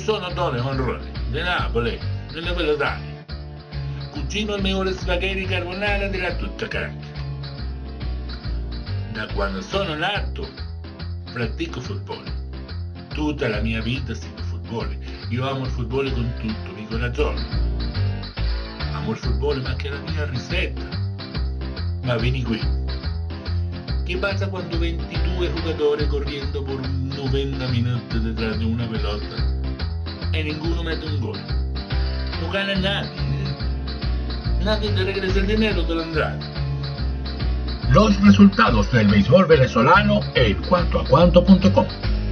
sono Tony Conroni, di Napoli, delle Pelotane. Cucino il migliore spaghetti carbonara della tutta carne. Da quando sono nato pratico football. Tutta la mia vita seguo football. Io amo il football con tutto il mio corazón. Amo il football ma che è la mia ricetta. Ma vieni qui. Che passa quando 22 giocatori corriendo per 90 minuti detrás di una pelota e ninguno mete un gol? No gana nadie. Nadie te regresa el dinero de la entrada. Los resultados del béisbol venezolano en cuantoacuanto.com.